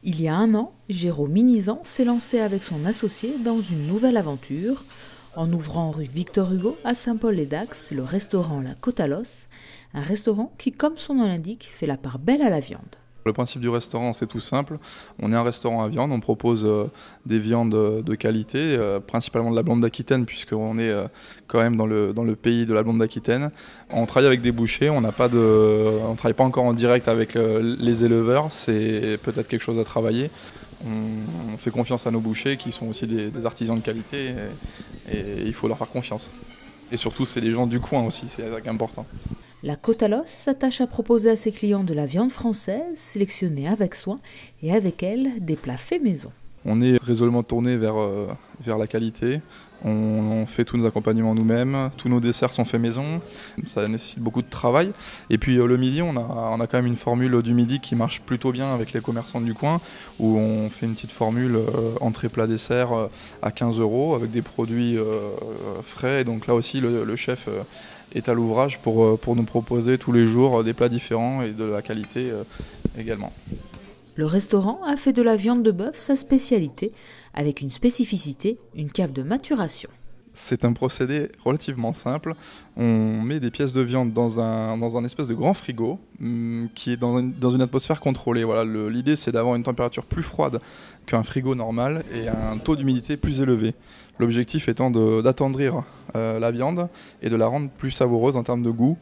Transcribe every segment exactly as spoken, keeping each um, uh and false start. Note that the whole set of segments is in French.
Il y a un an, Jérôme Minizan s'est lancé avec son associé dans une nouvelle aventure, en ouvrant rue Victor Hugo à Saint-Paul-lès-Dax le restaurant La Côte à l'Os, un restaurant qui, comme son nom l'indique, fait la part belle à la viande. Le principe du restaurant, c'est tout simple. On est un restaurant à viande, on propose euh, des viandes de qualité, euh, principalement de la blonde d'Aquitaine, puisqu'on est euh, quand même dans le, dans le pays de la blonde d'Aquitaine. On travaille avec des bouchers, on n'a pas de, on ne travaille pas encore en direct avec euh, les éleveurs, c'est peut-être quelque chose à travailler. On, on fait confiance à nos bouchers qui sont aussi des, des artisans de qualité et, et il faut leur faire confiance. Et surtout, c'est les gens du coin aussi, c'est important. La Côte à l'Os s'attache à proposer à ses clients de la viande française, sélectionnée avec soin, et avec elle, des plats faits maison. On est résolument tourné vers, euh, vers la qualité. On, on fait tous nos accompagnements nous-mêmes, tous nos desserts sont faits maison, ça nécessite beaucoup de travail. Et puis euh, le midi, on a, on a quand même une formule du midi qui marche plutôt bien avec les commerçants du coin, où on fait une petite formule euh, entrée plat dessert euh, à quinze euros avec des produits euh, frais. Et donc là aussi, le, le chef euh, est à l'ouvrage pour, pour nous proposer tous les jours des plats différents et de la qualité euh, également. Le restaurant a fait de la viande de bœuf sa spécialité, avec une spécificité, une cave de maturation. C'est un procédé relativement simple. On met des pièces de viande dans un, dans un espèce de grand frigo hum, qui est dans une, dans une atmosphère contrôlée. Voilà, le, l'idée, c'est d'avoir une température plus froide qu'un frigo normal et un taux d'humidité plus élevé. L'objectif étant de, d'attendrir euh, la viande et de la rendre plus savoureuse en termes de goût.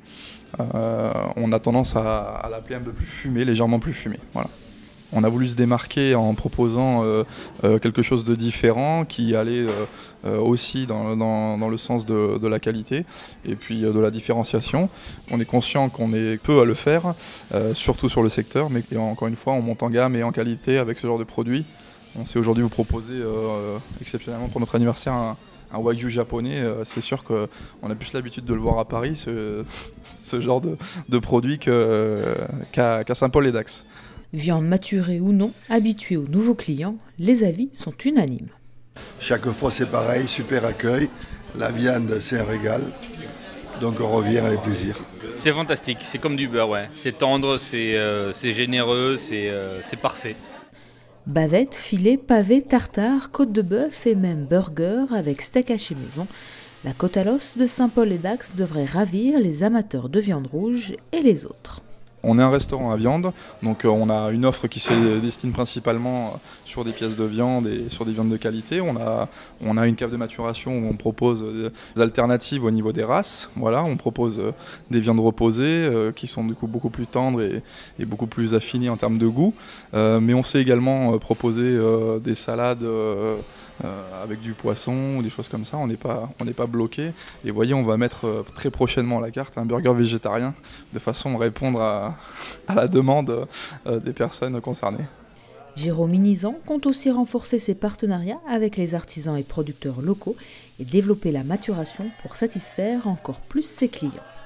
Euh, on a tendance à, à l'appeler un peu plus fumée, légèrement plus fumée. Voilà. On a voulu se démarquer en proposant euh, euh, quelque chose de différent qui allait euh, euh, aussi dans, dans, dans le sens de, de la qualité et puis euh, de la différenciation. On est conscient qu'on est peu à le faire, euh, surtout sur le secteur, mais encore une fois, on monte en gamme et en qualité avec ce genre de produit. On sait aujourd'hui vous proposer euh, exceptionnellement pour notre anniversaire un, un wagyu japonais. Euh, c'est sûr qu'on a plus l'habitude de le voir à Paris, ce, ce genre de, de produit que, euh, qu'à, qu'à Saint-Paul-lès-Dax. Viande maturée ou non, habituée aux nouveaux clients, les avis sont unanimes. Chaque fois c'est pareil, super accueil, la viande c'est un régal, donc on revient avec plaisir. C'est fantastique, c'est comme du beurre, ouais. C'est tendre, c'est, euh, c'est généreux, c'est, euh, c'est parfait. Bavettes, filets, pavés, tartare, côte de bœuf et même burger avec steak haché maison. La Côte à l'Os de Saint-Paul-lès-Dax devrait ravir les amateurs de viande rouge et les autres. On est un restaurant à viande, donc on a une offre qui se destine principalement sur des pièces de viande et sur des viandes de qualité. On a, on a une cave de maturation où on propose des alternatives au niveau des races. Voilà, on propose des viandes reposées euh, qui sont du coup beaucoup plus tendres et, et beaucoup plus affinées en termes de goût. Euh, mais on sait également proposer euh, des salades euh, euh, avec du poisson ou des choses comme ça. On n'est pas, on n'est pas bloqué. Et vous voyez, on va mettre euh, très prochainement à la carte un burger végétarien de façon à répondre à à la demande euh, des personnes concernées. Jérôme Minizan compte aussi renforcer ses partenariats avec les artisans et producteurs locaux et développer la maturation pour satisfaire encore plus ses clients.